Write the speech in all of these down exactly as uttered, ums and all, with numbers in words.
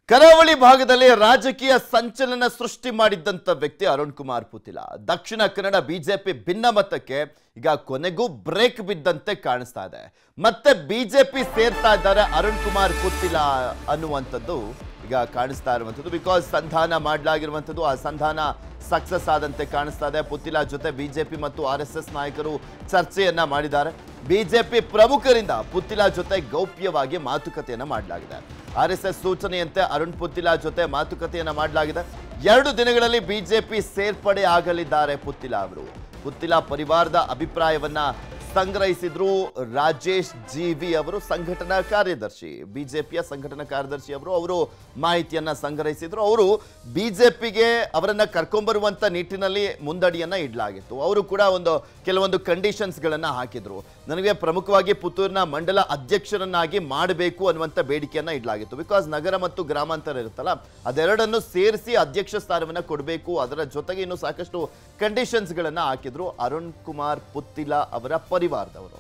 ಕರಾವಳಿ ಭಾಗದಲ್ಲಿ ರಾಜಕೀಯ ಸಂಚಲನ ಸೃಷ್ಟಿ ಮಾಡಿದ್ದಂತ ವ್ಯಕ್ತಿ ಅರುಣ್ ಕುಮಾರ್ ಪುತ್ತಿಲ ದಕ್ಷಿಣ ಕನ್ನಡ ಬಿಜೆಪಿ ಭಿನ್ನಮತಕ್ಕೆ ಈಗ ಕೊನೆಗೂ ಬ್ರೇಕ್ ಬಿದ್ದಂತೆ ಕಾಣಿಸ್ತಾ ಇದೆ. ಮತ್ತೆ ಬಿಜೆಪಿ ಸೇರ್ತಾ ಇದ್ದಾರೆ ಅರುಣ್ ಕುಮಾರ್ ಪುತ್ತಿಲ ಅನ್ನುವಂಥದ್ದು ಈಗ ಕಾಣಿಸ್ತಾ ಇರುವಂಥದ್ದು. ಬಿಕಾಸ್ ಸಂಧಾನ ಮಾಡಲಾಗಿರುವಂಥದ್ದು ಆ ಸಂಧಾನ ಸಕ್ಸಸ್ ಆದಂತೆ ಕಾಣಿಸ್ತಾ ಇದೆ. ಪುತ್ತಿಲ ಜೊತೆ ಬಿಜೆಪಿ ಮತ್ತು ಆರ್ ಎಸ್ ಎಸ್ ನಾಯಕರು ಚರ್ಚೆಯನ್ನ ಮಾಡಿದ್ದಾರೆ. ಬಿಜೆಪಿ ಪ್ರಮುಖರಿಂದ ಪುತ್ತಿಲ ಜೊತೆ ಗೌಪ್ಯವಾಗಿ ಮಾತುಕತೆಯನ್ನ ಮಾಡಲಾಗಿದೆ. ಆರ್ ಎಸ್ ಎಸ್ ಸೂಚನೆಯಂತೆ ಅರುಣ್ ಪುತ್ತಿಲ ಜೊತೆ ಮಾತುಕತೆಯನ್ನ ಮಾಡಲಾಗಿದೆ. ಎರಡು ದಿನಗಳಲ್ಲಿ ಬಿಜೆಪಿ ಸೇರ್ಪಡೆ ಆಗಲಿದ್ದಾರೆ ಪುತ್ತಿಲ ಅವರು. ಪುತ್ತಿಲ ಪರಿವಾರದ ಅಭಿಪ್ರಾಯವನ್ನ ಸಂಗ್ರಹಿಸಿದ್ರು ರಾಜೇಶ್ ಜಿವಿ ಅವರು, ಸಂಘಟನಾ ಕಾರ್ಯದರ್ಶಿ, ಬಿಜೆಪಿಯ ಸಂಘಟನಾ ಕಾರ್ಯದರ್ಶಿ ಅವರು ಅವರು ಮಾಹಿತಿಯನ್ನ ಸಂಗ್ರಹಿಸಿದ್ರು. ಅವರು ಬಿಜೆಪಿಗೆ ಅವರನ್ನ ಕರ್ಕೊಂಡ್ಬರುವಂತ ನಿಟ್ಟಿನಲ್ಲಿ ಮುಂದಡಿಯನ್ನ ಇಡಲಾಗಿತ್ತು. ಅವರು ಕೂಡ ಒಂದು ಕೆಲವೊಂದು ಕಂಡೀಷನ್ಸ್ ಗಳನ್ನ ಹಾಕಿದ್ರು. ನನಗೆ ಪ್ರಮುಖವಾಗಿ ಪುತ್ತೂರಿನ ಮಂಡಲ ಅಧ್ಯಕ್ಷರನ್ನಾಗಿ ಮಾಡಬೇಕು ಅನ್ನುವಂಥ ಬೇಡಿಕೆಯನ್ನ ಇಡಲಾಗಿತ್ತು. ಬಿಕಾಸ್ ನಗರ ಮತ್ತು ಗ್ರಾಮಾಂತರ ಇರುತ್ತಲ್ಲ, ಅದೆರಡನ್ನು ಸೇರಿಸಿ ಅಧ್ಯಕ್ಷ ಸ್ಥಾನವನ್ನ ಕೊಡಬೇಕು. ಅದರ ಜೊತೆಗೆ ಇನ್ನು ಸಾಕಷ್ಟು ಕಂಡೀಷನ್ಸ್ ಗಳನ್ನ ಹಾಕಿದ್ರು ಅರುಣ್ ಕುಮಾರ್ ಪುತ್ತಿಲ ಅವರ ಪರಿವಾರದವರು.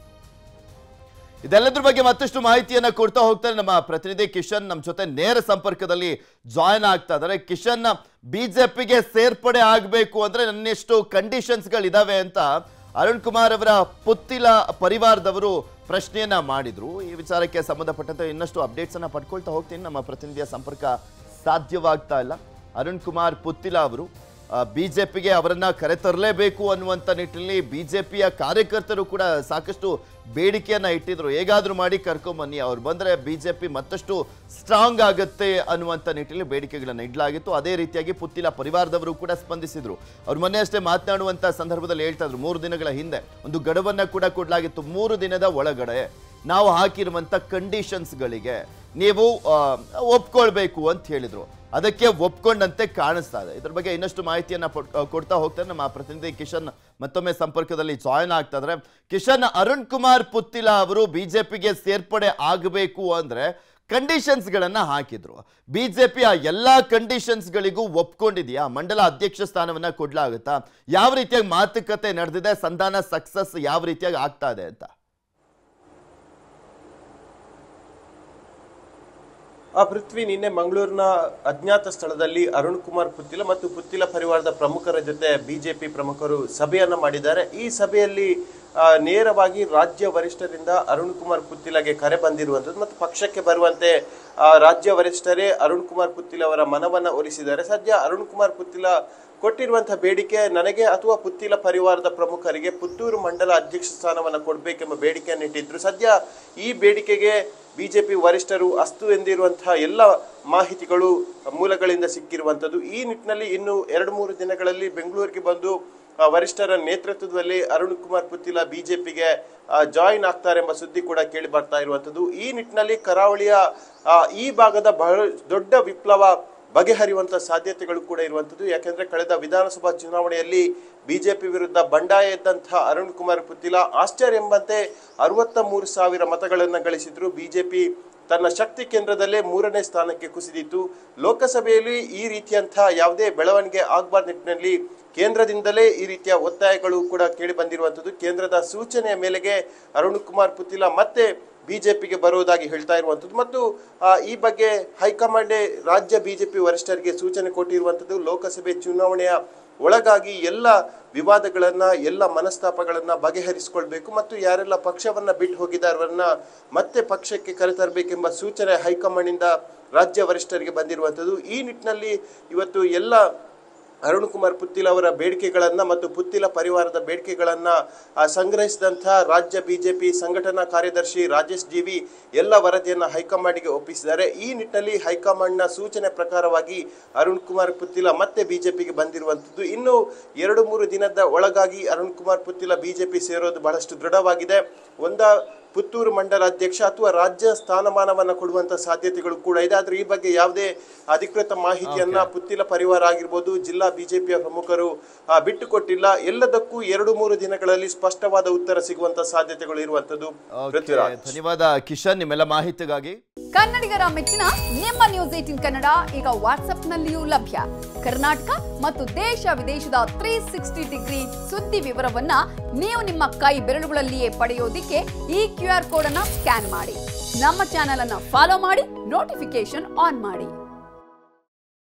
ಇದೆಲ್ಲದ್ರ ಬಗ್ಗೆ ಮತ್ತಷ್ಟು ಮಾಹಿತಿಯನ್ನ ಕೊಡ್ತಾ ಹೋಗ್ತಾರೆ ನಮ್ಮ ಪ್ರತಿನಿಧಿ ಕಿಶನ್ ನಮ್ಮ ಜೊತೆ ನೇರ ಸಂಪರ್ಕದಲ್ಲಿ ಜಾಯ್ನ್ ಆಗ್ತಾ ಇದ್ದಾರೆ. ಕಿಶನ್, ಬಿಜೆಪಿಗೆ ಸೇರ್ಪಡೆ ಆಗಬೇಕು ಅಂದ್ರೆ ನನ್ನೆಷ್ಟು ಕಂಡೀಷನ್ಸ್ ಗಳಿದಾವೆ ಅಂತ ಅರುಣ್ ಕುಮಾರ್ ಅವರ ಪುತ್ತಿಲ ಪರಿವಾರದವರು ಪ್ರಶ್ನೆಯನ್ನ ಮಾಡಿದ್ರು. ಈ ವಿಚಾರಕ್ಕೆ ಸಂಬಂಧಪಟ್ಟಂತೆ ಇನ್ನಷ್ಟು ಅಪ್ಡೇಟ್ಸ್ ಅನ್ನ ಪಡ್ಕೊಳ್ತಾ ಹೋಗ್ತೀನಿ. ನಮ್ಮ ಪ್ರತಿನಿಧಿಯ ಸಂಪರ್ಕ ಸಾಧ್ಯವಾಗ್ತಾ ಇಲ್ಲ. ಅರುಣ್ ಕುಮಾರ್ ಪುತ್ತಿಲ ಅವರು ಬಿಜೆಪಿಗೆ ಅವರನ್ನ ಕರೆತರಲೇಬೇಕು ಅನ್ನುವಂಥ ನಿಟ್ಟಿನಲ್ಲಿ ಬಿಜೆಪಿಯ ಕಾರ್ಯಕರ್ತರು ಕೂಡ ಸಾಕಷ್ಟು ಬೇಡಿಕೆಯನ್ನ ಇಟ್ಟಿದ್ರು. ಹೇಗಾದ್ರೂ ಮಾಡಿ ಕರ್ಕೊಂಬನ್ನಿ, ಅವ್ರು ಬಂದ್ರೆ ಬಿಜೆಪಿ ಮತ್ತಷ್ಟು ಸ್ಟ್ರಾಂಗ್ ಆಗುತ್ತೆ ಅನ್ನುವಂಥ ನಿಟ್ಟಿನಲ್ಲಿ ಬೇಡಿಕೆಗಳನ್ನ ಇಡಲಾಗಿತ್ತು. ಅದೇ ರೀತಿಯಾಗಿ ಪುತ್ತಿಲ ಪರಿವಾರದವರು ಕೂಡ ಸ್ಪಂದಿಸಿದ್ರು. ಅವ್ರು ಮೊನ್ನೆ ಅಷ್ಟೇ ಮಾತನಾಡುವಂತ ಸಂದರ್ಭದಲ್ಲಿ ಹೇಳ್ತಾ ಇದ್ರು, ಮೂರು ದಿನಗಳ ಹಿಂದೆ ಒಂದು ಗಡುವನ್ನ ಕೂಡ ಕೊಡಲಾಗಿತ್ತು. ಮೂರು ದಿನದ ಒಳಗಡೆ ನಾವು ಹಾಕಿರುವಂತ ಕಂಡೀಷನ್ಸ್ಗಳಿಗೆ ನೀವು ಒಪ್ಕೊಳ್ಬೇಕು ಅಂತ ಹೇಳಿದ್ರು. ಅದಕ್ಕೆ ಒಪ್ಕೊಂಡಂತೆ ಕಾಣಿಸ್ತಾ ಇದೆ. ಇದ್ರ ಬಗ್ಗೆ ಇನ್ನಷ್ಟು ಮಾಹಿತಿಯನ್ನ ಕೊಡ್ತಾ ಹೋಗ್ತಾರೆ ನಮ್ಮ ಪ್ರತಿನಿಧಿ ಕಿಶನ್ ಮತ್ತೊಮ್ಮೆ ಸಂಪರ್ಕದಲ್ಲಿ ಜಾಯ್ನ್ ಆಗ್ತಾ ಇದ್ದಾರೆ. ಕಿಶನ್, ಅರುಣ್ ಕುಮಾರ್ ಪುತ್ತಿಲ ಅವರು ಬಿಜೆಪಿಗೆ ಸೇರ್ಪಡೆ ಆಗಬೇಕು ಅಂದ್ರೆ ಕಂಡೀಷನ್ಸ್ ಗಳನ್ನ ಹಾಕಿದ್ರು. ಬಿಜೆಪಿ ಆ ಎಲ್ಲಾ ಕಂಡೀಷನ್ಸ್ ಗಳಿಗೂ ಒಪ್ಕೊಂಡಿದ್ಯಾ? ಮಂಡಲ ಅಧ್ಯಕ್ಷ ಸ್ಥಾನವನ್ನ ಕೊಡ್ಲಾಗುತ್ತಾ? ಯಾವ ರೀತಿಯಾಗಿ ಮಾತುಕತೆ ನಡೆದಿದೆ? ಸಂಧಾನ ಸಕ್ಸಸ್ ಯಾವ ರೀತಿಯಾಗಿ ಆಗ್ತಾ ಇದೆ ಅಂತ? ಆ ಪೃಥ್ವಿ, ನಿನ್ನೆ ಮಂಗಳೂರಿನ ಅಜ್ಞಾತ ಸ್ಥಳದಲ್ಲಿ ಅರುಣ್ ಕುಮಾರ್ ಪುತ್ತಿಲ ಮತ್ತು ಪುತ್ತಿಲ ಪರಿವಾರದ ಪ್ರಮುಖರ ಜೊತೆ ಬಿಜೆಪಿ ಪ್ರಮುಖರು ಸಭೆಯನ್ನ ಮಾಡಿದ್ದಾರೆ. ಈ ಸಭೆಯಲ್ಲಿ ನೇರವಾಗಿ ರಾಜ್ಯ ವರಿಷ್ಠರಿಂದ ಅರುಣ್ ಕುಮಾರ್ ಪುತ್ತಿಲಗೆ ಕರೆ ಬಂದಿರುವಂಥದ್ದು ಮತ್ತು ಪಕ್ಷಕ್ಕೆ ಬರುವಂತೆ ರಾಜ್ಯ ವರಿಷ್ಠರೇ ಅರುಣ್ ಕುಮಾರ್ ಪುತ್ತಿಲ ಅವರ ಮನವನ್ನ ಒಲಿಸಿದ್ದಾರೆ. ಸದ್ಯ ಅರುಣ್ ಕುಮಾರ್ ಪುತ್ತಿಲ ಕೊಟ್ಟಿರುವಂತಹ ಬೇಡಿಕೆ ನನಗೆ ಅಥವಾ ಪುತ್ತಿಲ ಪರಿವಾರದ ಪ್ರಮುಖರಿಗೆ ಪುತ್ತೂರು ಮಂಡಲ ಅಧ್ಯಕ್ಷ ಸ್ಥಾನವನ್ನು ಕೊಡಬೇಕೆಂಬ ಬೇಡಿಕೆಯನ್ನು ಇಟ್ಟಿದ್ರು. ಸದ್ಯ ಈ ಬೇಡಿಕೆಗೆ ಬಿಜೆಪಿ ವರಿಷ್ಠರು ಅಸ್ತು ಎಂದಿರುವಂತಹ ಎಲ್ಲ ಮಾಹಿತಿಗಳು ಮೂಲಗಳಿಂದ ಸಿಕ್ಕಿರುವಂಥದ್ದು. ಈ ನಿಟ್ಟಿನಲ್ಲಿ ಇನ್ನು ಎರಡು ಮೂರು ದಿನಗಳಲ್ಲಿ ಬೆಂಗಳೂರಿಗೆ ಬಂದು ವರಿಷ್ಠರ ನೇತೃತ್ವದಲ್ಲಿ ಅರುಣ್ ಕುಮಾರ್ ಪುತ್ತಿಲ ಬಿಜೆಪಿಗೆ ಜಾಯಿನ್ ಆಗ್ತಾರೆ ಎಂಬ ಸುದ್ದಿ ಕೂಡ ಕೇಳಿ ಬರ್ತಾ ಇರುವಂಥದ್ದು. ಈ ನಿಟ್ಟಿನಲ್ಲಿ ಕರಾವಳಿಯ ಈ ಭಾಗದ ಬಹಳ ದೊಡ್ಡ ವಿಪ್ಲವ ಬಗೆಹರಿಯುವಂತಹ ಸಾಧ್ಯತೆಗಳು ಕೂಡ ಇರುವಂಥದ್ದು. ಯಾಕೆಂದ್ರೆ ಕಳೆದ ವಿಧಾನಸಭಾ ಚುನಾವಣೆಯಲ್ಲಿ ಬಿಜೆಪಿ ವಿರುದ್ಧ ಬಂಡಾಯ ಎದ್ದಂತಹ ಅರುಣ್ ಕುಮಾರ್ ಪುತ್ತಿಲ ಆಶ್ಚರ್ಯ ಎಂಬಂತೆ ಅರವತ್ತ ಮೂರು ಸಾವಿರ ಮತಗಳನ್ನು ಗಳಿಸಿದ್ರು. ಬಿಜೆಪಿ ತನ್ನ ಶಕ್ತಿ ಕೇಂದ್ರದಲ್ಲೇ ಮೂರನೇ ಸ್ಥಾನಕ್ಕೆ ಕುಸಿದಿತ್ತು. ಲೋಕಸಭೆಯಲ್ಲಿ ಈ ರೀತಿಯಂತಹ ಯಾವುದೇ ಬೆಳವಣಿಗೆ ಆಗಬಾರ್ದ ನಿಟ್ಟಿನಲ್ಲಿ ಕೇಂದ್ರದಿಂದಲೇ ಈ ರೀತಿಯ ಒತ್ತಾಯಗಳು ಕೂಡ ಕೇಳಿ ಬಂದಿರುವಂಥದ್ದು. ಕೇಂದ್ರದ ಸೂಚನೆಯ ಮೇಲೆಗೆ ಅರುಣ್ ಕುಮಾರ್ ಪುತ್ತಿಲ ಮತ್ತೆ ಬಿಜೆಪಿಗೆ ಬರುವುದಾಗಿ ಹೇಳ್ತಾ ಇರುವಂಥದ್ದು ಮತ್ತು ಈ ಬಗ್ಗೆ ಹೈಕಮಾಂಡೇ ರಾಜ್ಯ ಬಿಜೆಪಿ ವರಿಷ್ಠರಿಗೆ ಸೂಚನೆ ಕೊಟ್ಟಿರುವಂಥದ್ದು. ಲೋಕಸಭೆ ಚುನಾವಣೆಯ ಒಳಗಾಗಿ ಎಲ್ಲ ವಿವಾದಗಳನ್ನ ಎಲ್ಲ ಮನಸ್ತಾಪಗಳನ್ನ ಬಗೆಹರಿಸಿಕೊಳ್ಬೇಕು ಮತ್ತು ಯಾರೆಲ್ಲ ಪಕ್ಷವನ್ನ ಬಿಟ್ಟು ಹೋಗಿದ್ದಾರವನ್ನ ಮತ್ತೆ ಪಕ್ಷಕ್ಕೆ ಕರೆತರಬೇಕೆಂಬ ಸೂಚನೆ ಹೈಕಮಾಂಡ್ನಿಂದ ರಾಜ್ಯ ವರಿಷ್ಠರಿಗೆ ಬಂದಿರುವಂಥದ್ದು. ಈ ನಿಟ್ಟಿನಲ್ಲಿ ಇವತ್ತು ಎಲ್ಲ ಅರುಣ್ ಕುಮಾರ್ ಪುತ್ತಿಲ ಅವರ ಬೇಡಿಕೆಗಳನ್ನ ಮತ್ತು ಪುತ್ತಿಲ ಪರಿವಾರದ ಬೇಡಿಕೆಗಳನ್ನ ಸಂಗ್ರಹಿಸಿದಂತಹ ರಾಜ್ಯ ಬಿಜೆಪಿ ಸಂಘಟನಾ ಕಾರ್ಯದರ್ಶಿ ರಾಜೇಶ್ ಜಿವಿ ಎಲ್ಲ ವರದಿಯನ್ನ ಹೈಕಮಾಂಡ್ಗೆ ಒಪ್ಪಿಸಿದ್ದಾರೆ. ಈ ನಿಟ್ಟಿನಲ್ಲಿ ಹೈಕಮಾಂಡ್ನ ಸೂಚನೆ ಪ್ರಕಾರವಾಗಿ ಅರುಣ್ ಕುಮಾರ್ ಪುತ್ತಿಲ ಮತ್ತೆ ಬಿಜೆಪಿಗೆ ಬಂದಿರುವಂಥದ್ದು. ಇನ್ನು ಎರಡು ಮೂರು ದಿನದ ಒಳಗಾಗಿ ಅರುಣ್ ಕುಮಾರ್ ಪುತ್ತಿಲ ಬಿಜೆಪಿ ಸೇರೋದು ಬಹಳಷ್ಟು ದೃಢವಾಗಿದೆ. ಒಂದ ಪುತ್ತೂರು ಮಂಡಲ ಅಧ್ಯಕ್ಷ ಅಥವಾ ರಾಜ್ಯ ಸ್ಥಾನಮಾನವನ್ನ ಕೊಡುವಂತ ಸಾಧ್ಯತೆಗಳು ಕೂಡ ಇದೆ. ಆದ್ರೆ ಈ ಬಗ್ಗೆ ಯಾವುದೇ ಅಧಿಕೃತ ಮಾಹಿತಿಯನ್ನ ಪುತ್ತಿಲ ಪರಿವಾರ ಆಗಿರ್ಬೋದು ಜಿಲ್ಲಾ ಬಿಜೆಪಿಯ ಪ್ರಮುಖರು ಬಿಟ್ಟು ಕೊಟ್ಟಿಲ್ಲ. ಎಲ್ಲದಕ್ಕೂ ಎರಡು ಮೂರು ದಿನಗಳಲ್ಲಿ ಸ್ಪಷ್ಟವಾದ ಉತ್ತರ ಸಿಗುವಂತ ಸಾಧ್ಯತೆಗಳು ಇರುವಂತದ್ದು. ಧನ್ಯವಾದ ಕಿಶನ್ ನಿಮ್ಮೆಲ್ಲ ಮಾಹಿತಿಗಾಗಿ. ಕನ್ನಡಿಗರ ಮೆಚ್ಚಿನ ನಿಮ್ಮ ನ್ಯೂಸ್ ಏಟೀನ್ ಕನ್ನಡ ಈಗ ವಾಟ್ಸ್ಆಪ್ ನಲ್ಲಿಯೂ ಲಭ್ಯ. ಕರ್ನಾಟಕ ಮತ್ತು ದೇಶ ವಿದೇಶದ ತ್ರೀ ಸಿಕ್ಸ್ಟಿ ಡಿಗ್ರಿ ಸುದ್ದಿ ವಿವರವನ್ನ ನೀವು ನಿಮ್ಮ ಕೈ ಬೆರಳುಗಳಲ್ಲಿಯೇ ಪಡೆಯೋದಿಕ್ಕೆ ಈ ಕ್ಯೂ ಆರ್ ಕೋಡ್ ಅನ್ನ ಸ್ಕ್ಯಾನ್ ಮಾಡಿ. ನಮ್ಮ ಚಾನೆಲ್ ಅನ್ನ ಫಾಲೋ ಮಾಡಿ, ನೋಟಿಫಿಕೇಶನ್ ಆನ್ ಮಾಡಿ.